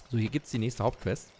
So, hier gibt es die nächste Hauptquest.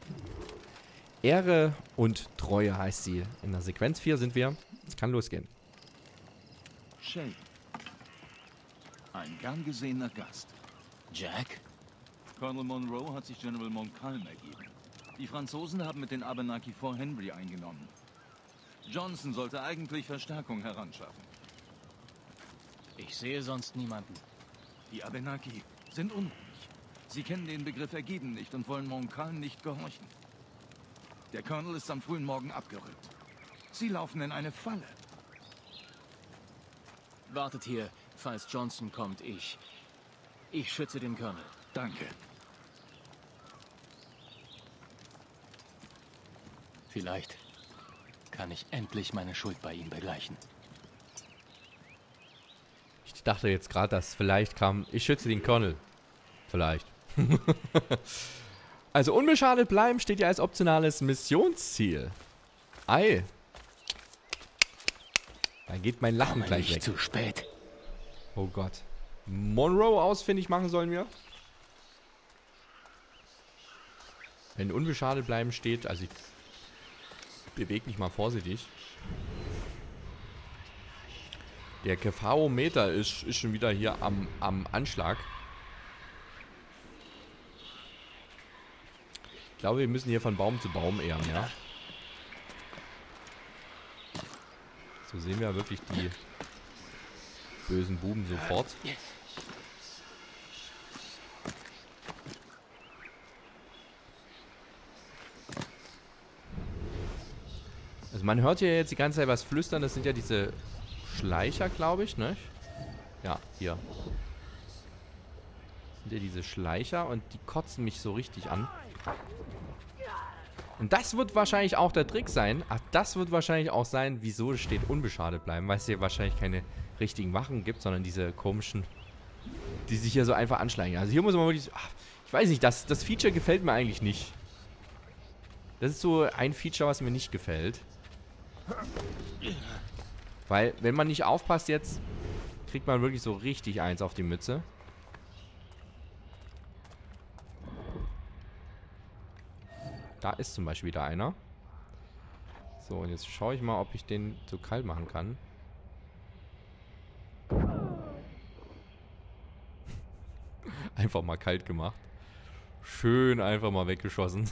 Ehre und Treue heißt sie. In der Sequenz 4 sind wir. Es kann losgehen. Shay. Ein gern gesehener Gast. Jack? Colonel Monroe hat sich General Montcalm ergeben. Die Franzosen haben mit den Abenaki Fort Henry eingenommen. Johnson sollte eigentlich Verstärkung heranschaffen. Ich sehe sonst niemanden. Die Abenaki sind unruhig. Sie kennen den Begriff ergeben nicht und wollen Montcalm nicht gehorchen. Der Colonel ist am frühen Morgen abgerückt. Sie laufen in eine Falle. Wartet hier, falls Johnson kommt. Ich schütze den Colonel. Danke. Vielleicht kann ich endlich meine Schuld bei ihm begleichen. Ich dachte jetzt gerade, dass vielleicht kam, ich schütze den Colonel. Vielleicht. Also unbeschadet bleiben steht ja als optionales Missionsziel. Ei. Da geht mein Lachen gleich weg. Zu spät. Oh Gott. Monroe ausfindig machen sollen wir. Wenn unbeschadet bleiben steht, also ich bewege mich mal vorsichtig. Der Gefahrometer ist schon wieder hier am Anschlag. Ich glaube, wir müssen hier von Baum zu Baum ehren, ja. So sehen wir wirklich die bösen Buben sofort. Also man hört hier jetzt die ganze Zeit was flüstern. Das sind ja diese Schleicher, glaube ich, ne? Ja, hier. Das sind ja diese Schleicher und die kotzen mich so richtig an. Und das wird wahrscheinlich auch der Trick sein. Ach, das wird wahrscheinlich auch sein, wieso es steht unbeschadet bleiben. Weil es hier wahrscheinlich keine richtigen Wachen gibt, sondern diese komischen, die sich hier so einfach anschleichen. Also hier muss man wirklich... Ach, ich weiß nicht, das Feature gefällt mir eigentlich nicht. Das ist so ein Feature, was mir nicht gefällt. Weil, wenn man nicht aufpasst jetzt, kriegt man wirklich so richtig eins auf die Mütze. Da ist zum Beispiel wieder einer. So, und jetzt schaue ich mal, ob ich den so kalt machen kann. Einfach mal kalt gemacht. Schön einfach mal weggeschossen.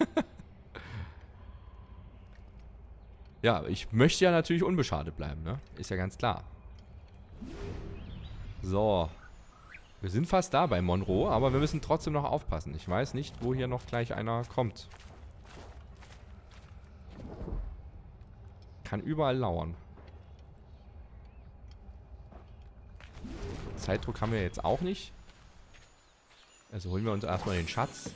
Ja, ich möchte ja natürlich unbeschadet bleiben, ne? Ist ja ganz klar. So. Wir sind fast da bei Monroe, aber wir müssen trotzdem noch aufpassen. Ich weiß nicht, wo hier noch gleich einer kommt. Kann überall lauern. Zeitdruck haben wir jetzt auch nicht. Also holen wir uns erstmal den Schatz.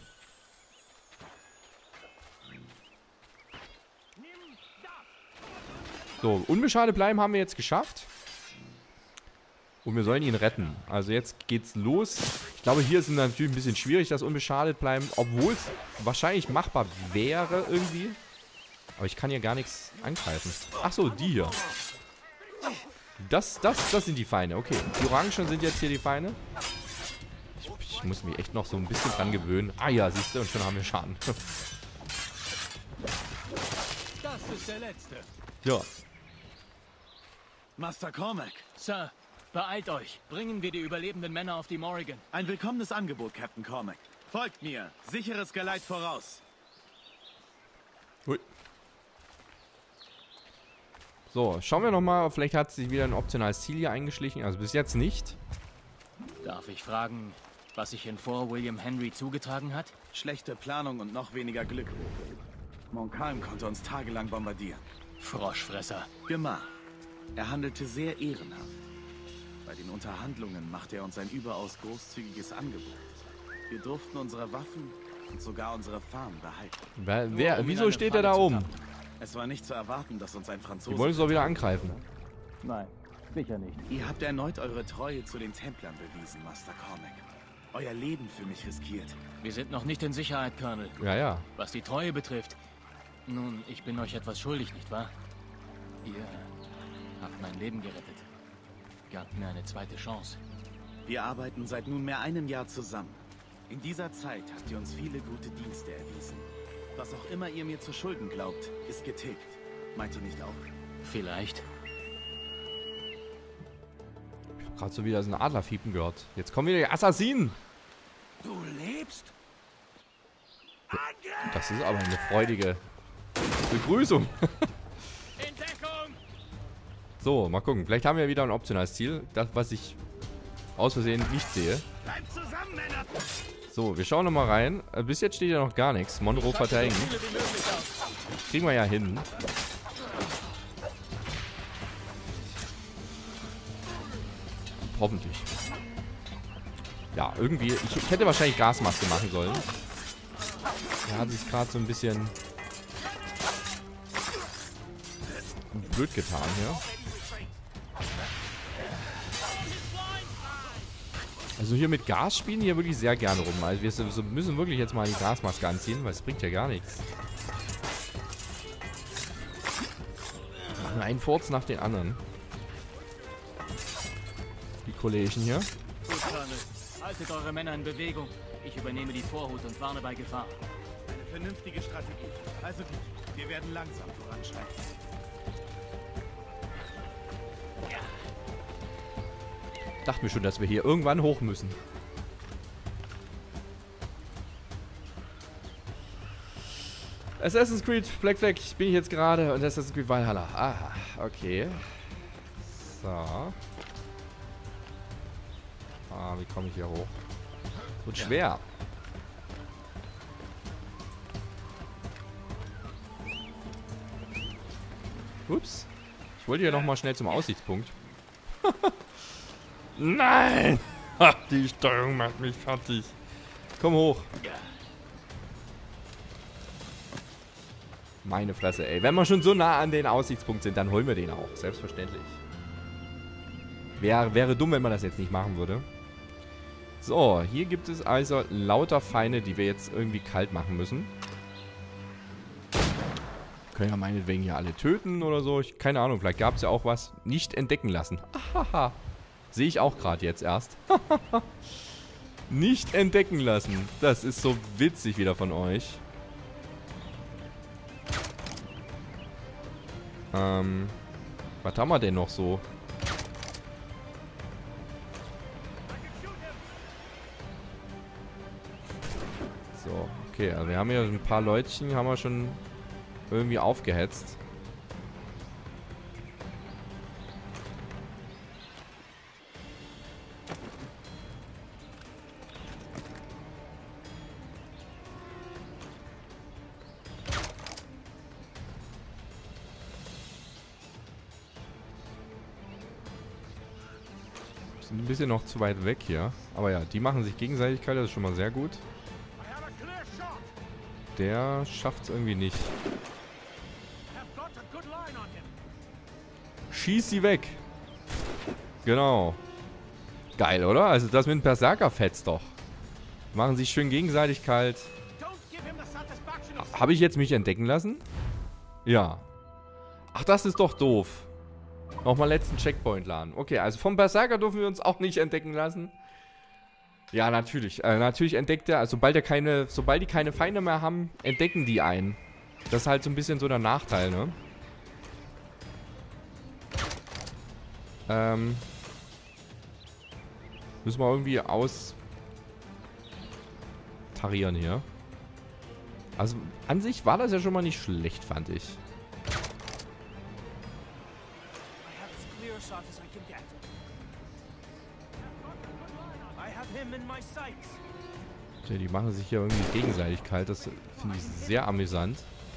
So, unbeschadet bleiben haben wir jetzt geschafft. Und wir sollen ihn retten. Also jetzt geht's los. Ich glaube, hier ist es natürlich ein bisschen schwierig, das unbeschadet bleiben. Obwohl es wahrscheinlich machbar wäre irgendwie. Aber ich kann hier gar nichts angreifen. Ach so, die hier. Das sind die Feinde. Okay, die Orangen sind jetzt hier die Feinde. Ich muss mich echt noch so ein bisschen dran gewöhnen. Ah ja, siehst du, und schon haben wir Schaden. Das ist der letzte. Ja. Master Cormac. Sir, beeilt euch. Bringen wir die überlebenden Männer auf die Morrigan. Ein willkommenes Angebot, Captain Cormac. Folgt mir. Sicheres Geleit voraus. Hui. So, schauen wir nochmal. Vielleicht hat sich wieder ein optionales Ziel hier eingeschlichen. Also bis jetzt nicht. Darf ich fragen, was sich in Fort William Henry zugetragen hat? Schlechte Planung und noch weniger Glück. Montcalm konnte uns tagelang bombardieren. Froschfresser. Gemach. Er handelte sehr ehrenhaft. Bei den Unterhandlungen machte er uns ein überaus großzügiges Angebot. Wir durften unsere Waffen und sogar unsere Farm behalten. Wieso steht er da oben? Es war nicht zu erwarten, dass uns ein Franzose... Die wollen uns doch wieder angreifen. Nein, sicher nicht. Ihr habt erneut eure Treue zu den Templern bewiesen, Master Cormac. Euer Leben für mich riskiert. Wir sind noch nicht in Sicherheit, Colonel. Ja, ja. Was die Treue betrifft. Nun, ich bin euch etwas schuldig, nicht wahr? Ihr habt mein Leben gerettet. Gabt mir eine zweite Chance. Wir arbeiten seit nunmehr einem Jahr zusammen. In dieser Zeit habt ihr uns viele gute Dienste erwiesen. Was auch immer ihr mir zu schulden glaubt, ist getilgt. Meint ihr nicht auch? Vielleicht. Ich hab gerade so wieder so ein Adlerfiepen gehört. Jetzt kommen wieder die Assassinen. Du lebst? Das ist aber eine freudige Begrüßung. So, mal gucken. Vielleicht haben wir wieder ein optionales Ziel. Das, was ich aus Versehen nicht sehe. Bleibt zusammen, Männer! So, wir schauen nochmal rein. Bis jetzt steht ja noch gar nichts. Monroe verteidigen. Kriegen wir ja hin. Hoffentlich. Ja, irgendwie. Ich hätte wahrscheinlich Gasmaske machen sollen. Er hat sich gerade so ein bisschen blöd getan hier. Also hier mit Gas spielen hier wirklich sehr gerne rum. Also wir müssen wirklich jetzt mal die Gasmaske anziehen, weil es bringt ja gar nichts. Machen einen Furz nach den anderen. Die Kollegen hier. Gut, Colonel. Haltet eure Männer in Bewegung. Ich übernehme die Vorhut und warne bei Gefahr. Eine vernünftige Strategie. Also gut, wir werden langsam voranschreiten. Dachte mir schon, dass wir hier irgendwann hoch müssen. Assassin's Creed Black Flag bin ich jetzt gerade und Assassin's Creed Valhalla. Aha, okay. So. Ah, wie komme ich hier hoch? Wird schwer. Ups. Ich wollte hier nochmal schnell zum Aussichtspunkt. Nein! Die Steuerung macht mich fertig. Komm hoch. Meine Fresse, ey. Wenn wir schon so nah an den Aussichtspunkt sind, dann holen wir den auch. Selbstverständlich. Wäre dumm, wenn man das jetzt nicht machen würde. So, hier gibt es also lauter Feinde, die wir jetzt irgendwie kalt machen müssen. Können ja meinetwegen hier alle töten oder so. Keine Ahnung, vielleicht gab es ja auch was. Nicht entdecken lassen. Ahaha. Sehe ich auch gerade jetzt erst. Nicht entdecken lassen. Das ist so witzig wieder von euch. Was haben wir denn noch so? So, okay. Also wir haben hier ein paar Leutchen, haben wir schon irgendwie aufgehetzt. Ein bisschen noch zu weit weg hier. Aber ja, die machen sich gegenseitig kalt, das ist schon mal sehr gut. Der schafft es irgendwie nicht. Schieß sie weg. Genau. Geil, oder? Also das mit dem Berserker fetzt doch. Machen sich schön gegenseitig kalt. Habe ich jetzt mich entdecken lassen? Ja. Ach, das ist doch doof. Nochmal letzten Checkpoint laden. Okay, also vom Berserker dürfen wir uns auch nicht entdecken lassen. Ja, natürlich. Natürlich entdeckt er, also sobald die keine Feinde mehr haben, entdecken die einen. Das ist halt so ein bisschen so der Nachteil, ne? Müssen wir irgendwie austarieren hier. Also an sich war das ja schon mal nicht schlecht, fand ich. Die machen sich hier irgendwie gegenseitig kalt. Das finde ich sehr amüsant.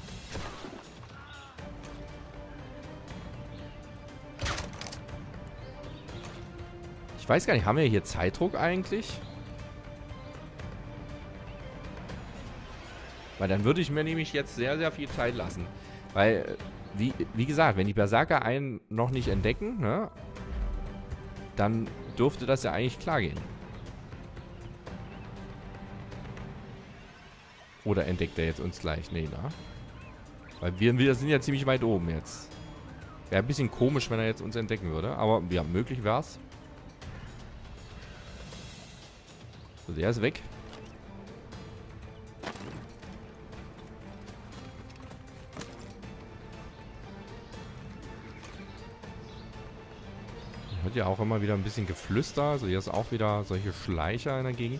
Ich weiß gar nicht, haben wir hier Zeitdruck eigentlich? Weil dann würde ich mir nämlich jetzt sehr, sehr viel Zeit lassen. Weil, wie gesagt, wenn die Berserker einen noch nicht entdecken, ne, dann dürfte das ja eigentlich klar gehen. Oder entdeckt er jetzt uns gleich? Nee, na? Weil wir sind ja ziemlich weit oben jetzt. Wäre ein bisschen komisch, wenn er jetzt uns entdecken würde. Aber ja, möglich wär's. So, der ist weg. hört ja auch immer wieder ein bisschen Geflüster. Also hier ist auch wieder solche Schleicher in der Gegend.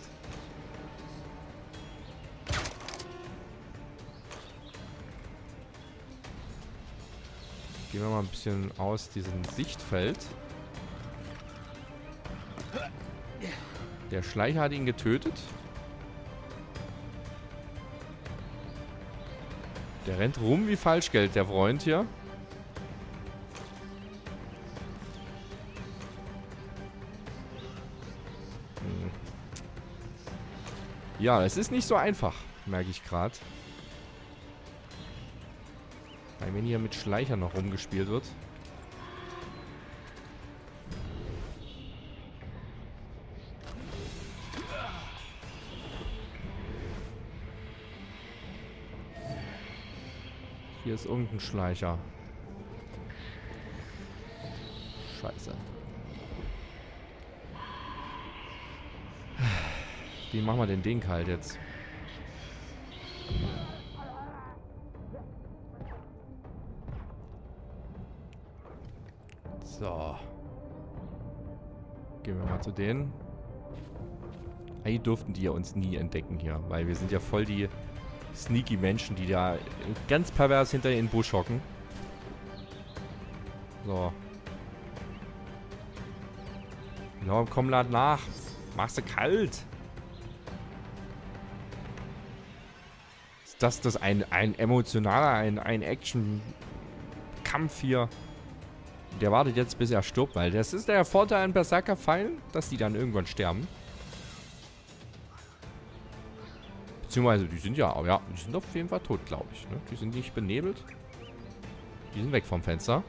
Gehen wir mal ein bisschen aus diesem Sichtfeld. Der Schleicher hat ihn getötet. Der rennt rum wie Falschgeld, der Freund hier. Ja, es ist nicht so einfach, merke ich gerade. Weil wenn hier mit Schleichern noch rumgespielt wird. Hier ist irgendein Schleicher. Scheiße. Wie machen wir denn den kalt jetzt? So. Gehen wir mal zu denen. Eigentlich durften die ja uns nie entdecken hier, weil wir sind ja voll die sneaky Menschen, die da ganz pervers hinter den Busch hocken. So. Ja, komm, lad nach. Machst du kalt. Ist das ein emotionaler, ein Action-Kampf hier? Der wartet jetzt, bis er stirbt, weil das ist der Vorteil an Berserker-Pfeilen, dass die dann irgendwann sterben. Beziehungsweise, die sind ja, die sind auf jeden Fall tot, glaube ich. Ne? Die sind nicht benebelt. Die sind weg vom Fenster.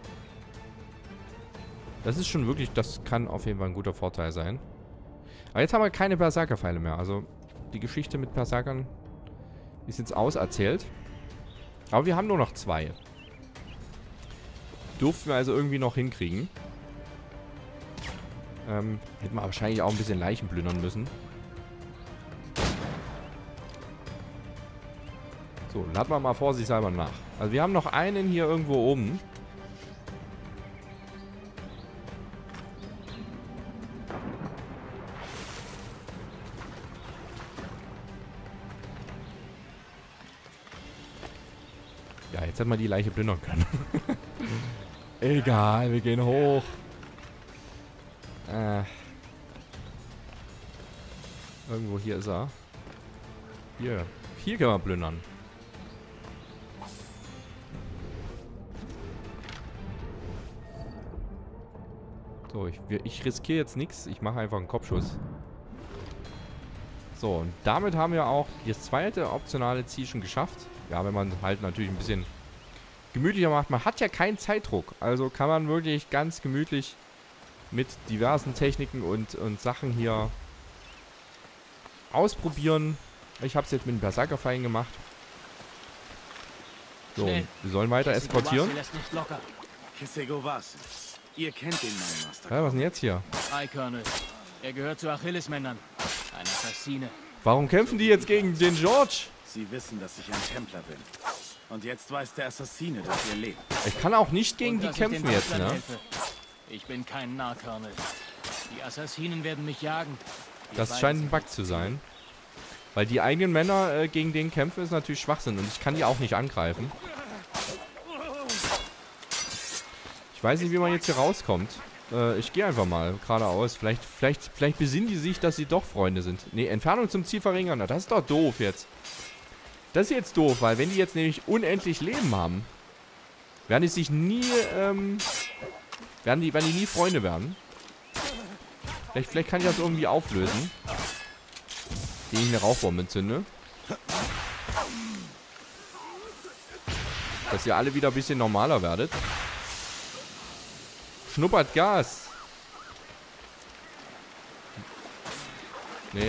Das ist schon wirklich, das kann auf jeden Fall ein guter Vorteil sein. Aber jetzt haben wir keine Berserker-Pfeile mehr. Also, die Geschichte mit Berserkern ist jetzt auserzählt. Aber wir haben nur noch 2. Durften wir also irgendwie noch hinkriegen. Hätten wir wahrscheinlich auch ein bisschen Leichen plündern müssen. So, laden wir mal vorsichtshalber nach. Also wir haben noch einen hier irgendwo oben. Ja, jetzt hätten wir die Leiche plündern können. Egal, wir gehen hoch. Irgendwo hier ist er. Hier können wir plündern. So, ich riskiere jetzt nichts. Ich mache einfach einen Kopfschuss. So, und damit haben wir auch das zweite optionale Ziel schon geschafft. Ja, wenn man halt natürlich ein bisschen gemütlicher macht. Man hat ja keinen Zeitdruck. Also kann man wirklich ganz gemütlich mit diversen Techniken und Sachen hier ausprobieren. Ich habe es jetzt mit den Berserker-Pfeilen gemacht. So, wir sollen weiter eskortieren. Ihr kennt den Mann, Master. Ja, was ist denn jetzt hier? Hi, Colonel. Er gehört zu Achillesmännern. Ein Assassine. Warum kämpfen die jetzt gegen den George? Sie wissen, dass ich ein Templer bin. Und jetzt weiß der Assassine, dass ihr lebt. Ich kann auch nicht gegen die kämpfen jetzt, ne? Helfe. Ich bin kein Narr, Colonel. Die Assassinen werden mich jagen. Das scheint ein Bug zu sein. Weil die eigenen Männer gegen den kämpfen ist natürlich Schwachsinn. Und ich kann die auch nicht angreifen. Ich weiß nicht, wie man jetzt hier rauskommt. Ich gehe einfach mal geradeaus. Vielleicht besinnen die sich, dass sie doch Freunde sind. Ne, Entfernung zum Ziel verringern. Na, das ist doch doof jetzt. Das ist jetzt doof, weil wenn die jetzt nämlich unendlich Leben haben, werden die sich nie, werden die nie Freunde werden. Vielleicht kann ich das irgendwie auflösen. Indem ich eine Rauchbombe entzünde. Dass ihr alle wieder ein bisschen normaler werdet. Schnuppert Gas. Nee.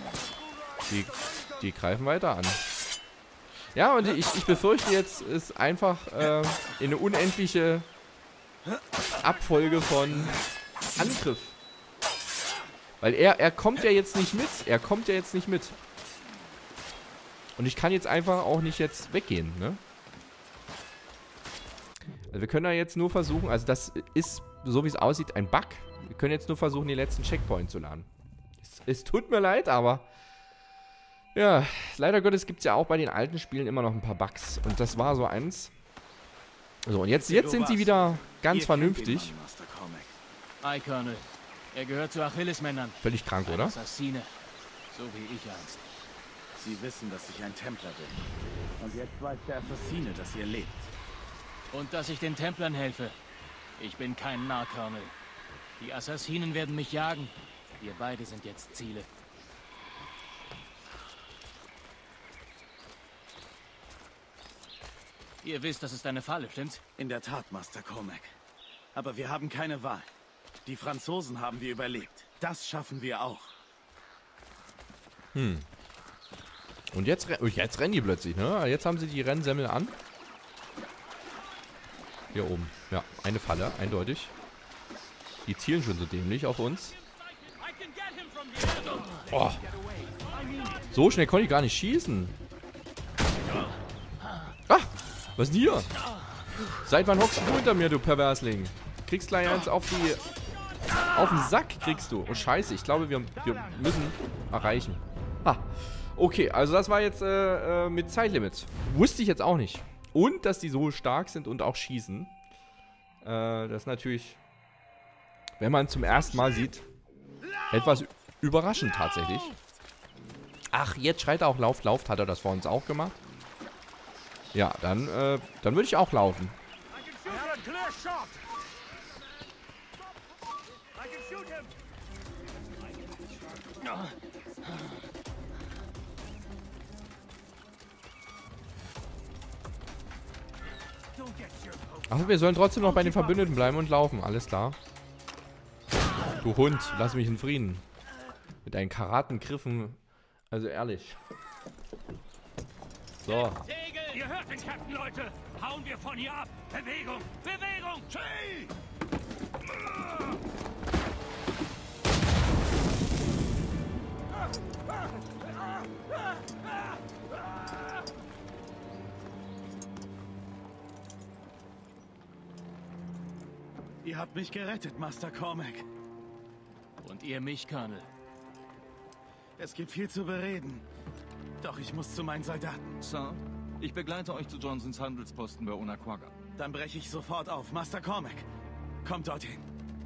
Die greifen weiter an. Ja, und ich befürchte jetzt ist einfach eine unendliche Abfolge von Angriff. Weil er kommt ja jetzt nicht mit. Er kommt ja jetzt nicht mit. Und ich kann jetzt einfach auch nicht jetzt weggehen, ne? Also wir können da jetzt nur versuchen, also das ist, so wie es aussieht, ein Bug. Wir können jetzt nur versuchen, den letzten Checkpoint zu laden. Es tut mir leid, aber... Ja, leider Gottes gibt es ja auch bei den alten Spielen immer noch ein paar Bugs. Und das war so eins. So, und jetzt sind sie wieder ganz vernünftig. Ei, Colonel. Er gehört zu Achillesmännern. Völlig krank, oder? Assassine. So wie ich einst. Sie wissen, dass ich ein Templer bin. Und jetzt weiß der Assassine, dass ihr lebt. Und dass ich den Templern helfe. Ich bin kein Narr, Colonel. Die Assassinen werden mich jagen. Wir beide sind jetzt Ziele. Ihr wisst, das ist eine Falle, stimmt's? In der Tat, Master Cormac. Aber wir haben keine Wahl. Die Franzosen haben wir überlebt. Das schaffen wir auch. Und jetzt rennen die plötzlich, ne? Jetzt haben sie die Rennsemmel an. Hier oben. Ja, eine Falle, eindeutig. Die zielen schon so dämlich auf uns. Oh. So schnell konnte ich gar nicht schießen. Ah, was ist denn hier? Seit wann hockst du hinter mir, du Perversling? Kriegst gleich eins auf den Sack, kriegst du. Oh, scheiße, ich glaube, wir müssen erreichen. Ah, okay, also das war jetzt mit Zeitlimit. Wusste ich jetzt auch nicht. Und, dass die so stark sind und auch schießen. Das ist natürlich, wenn man zum ersten Mal sieht, etwas überraschend tatsächlich. Ach, jetzt schreit er auch, lauft. Hat er das vor uns auch gemacht? Ja, dann würde ich auch laufen. Ach, wir sollen trotzdem noch bei den Verbündeten bleiben und laufen. Alles klar. Du Hund, lass mich in Frieden. Mit deinen Karatengriffen. Also ehrlich. So. Ihr hört den Captain, Leute! Hauen wir von hier ab! Bewegung! Bewegung! Schei! Ihr habt mich gerettet, Master Cormac. Und ihr mich, Colonel. Es gibt viel zu bereden. Doch ich muss zu meinen Soldaten. Sir, ich begleite euch zu Johnsons Handelsposten bei Onaquaga. Dann breche ich sofort auf. Master Cormac, kommt dorthin.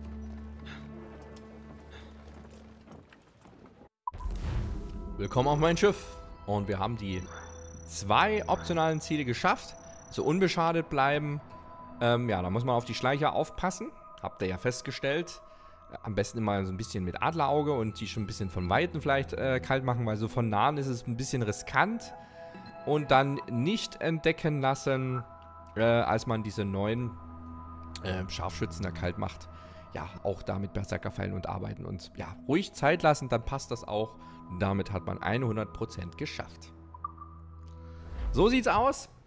Willkommen auf mein Schiff. Und wir haben die 2 optionalen Ziele geschafft. So unbeschadet bleiben. Ja, da muss man auf die Schleicher aufpassen. Habt ihr ja festgestellt. Am besten immer so ein bisschen mit Adlerauge und die schon ein bisschen von Weitem vielleicht kalt machen, weil so von Nahen ist es ein bisschen riskant. Und dann nicht entdecken lassen, als man diese neuen Scharfschützen da kalt macht. Ja, auch da mit Berserkerpfeilen und arbeiten. Und ja, ruhig Zeit lassen, dann passt das auch. Damit hat man 100% geschafft. So sieht's aus.